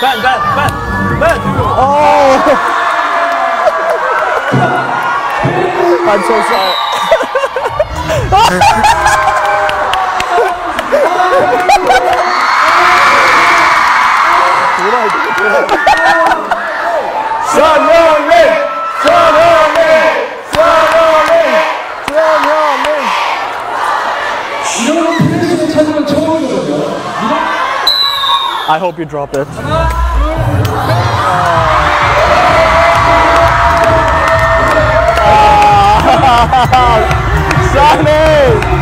Oh! I'm so sorry. Son Heung-min! Son Heung-min! Son Heung-min! Son Heung-min! 이런 플레이어 찾으면 처음이거든요. I hope you drop it. Sonny!